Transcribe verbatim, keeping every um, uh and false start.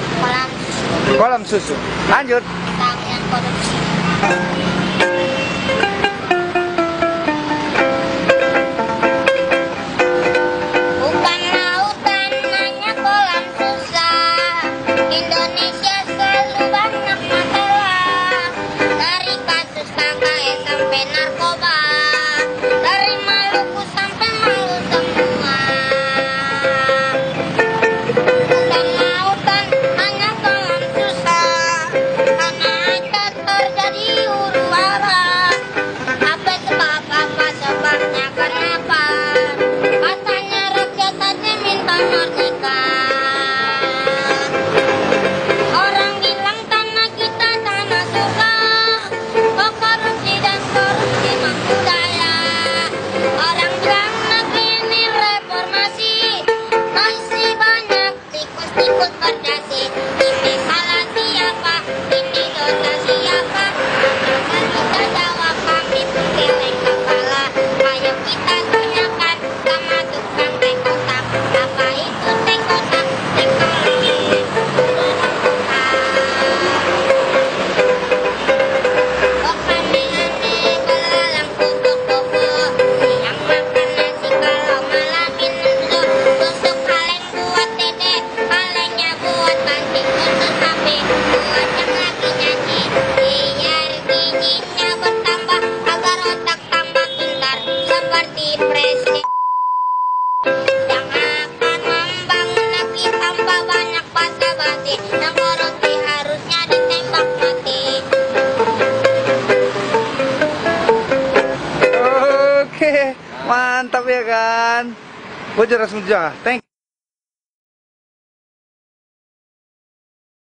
kolam Kolam susu. Lanjut. tangkian korupsi. Bukan lautan, hanya kolam susah. Indonesia selalu banyak masalah. Dari kasus K K S sampai narkoba, dari Maluku sampai Malu semua. Bukan lautan, hanya kolam susah. Karena aja terjadi huru hara. Apa sebab, apa sebabnya, kenapa? Katanya rakyat aja minta merdeka. Orang bilang tanah kita tanah surga. Kok korupsi dan korupsi mah budaya. Orang bilang negeri ini reformasi. Masih banyak tikus-tikus berdasi. Ini salah siapa? Ini dosa siapa? Maka kita jawab, kami pun geleng kepala. Ayo kita tanyakan sama tukang teh kotak. Apa itu teh kotak? Teknologi kok aneh-aneh belalang kupu-kupu yang makan nasi kalau malah minum susu. Susu kaleng buat dede, kalengnya buat banting usus sapi. Buatnya lagi nyanyi biar giginya bertambah agar otak tambah pintar seperti presiden yang akan membangun negeri tanpa banyak basa-basi. Yang korupsi harusnya ditembak mati. Oke, mantap ya kan. Gue jelas muja. Thank